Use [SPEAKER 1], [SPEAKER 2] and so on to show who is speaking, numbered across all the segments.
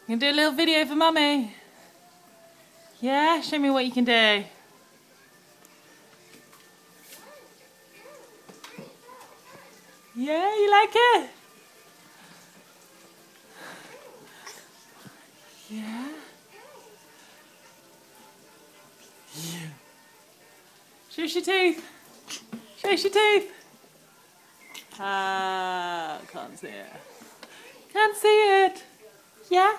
[SPEAKER 1] You can do a little video for Mummy. Yeah, show me what you can do. Yeah, you like it? Yeah. Yeah. Show us your teeth. Show us your teeth. Ah, can't see it. Can't see it. Yeah.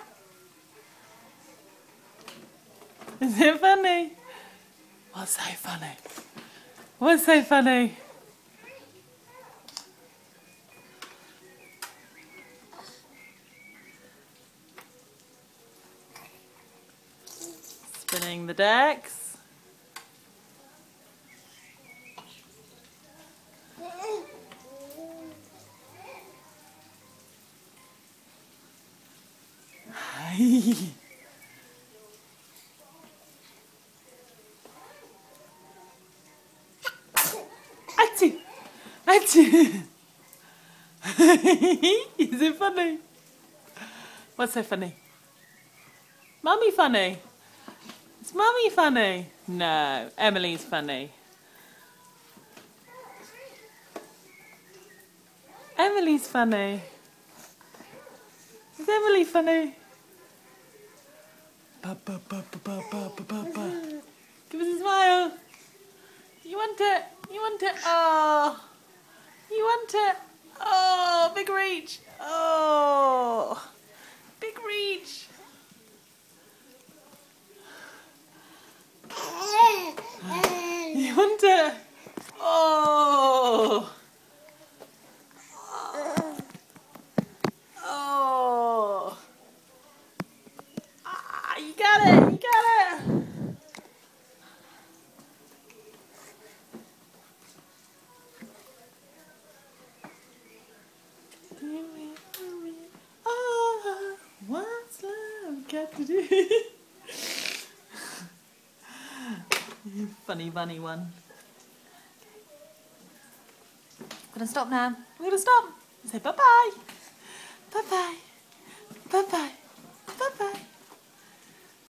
[SPEAKER 1] Is it funny? What's so funny? What's so funny? Spinning the decks. Achoo! Achoo! Is it funny? What's so funny? Mummy funny? Is Mummy funny? No, Emily's funny. Emily's funny. Is Emily funny? Ba, ba, ba, ba, ba, ba, ba, ba. Give us a smile. You want it? You want it? Oh. You want it? Oh, big reach. Oh. Big reach. You want it? Oh. Oh. Ah, you got it. You got it. Oh, what's love got to do? You funny bunny one. Gonna stop now. We're gonna stop. Say bye bye. Bye bye. Bye bye. Bye bye.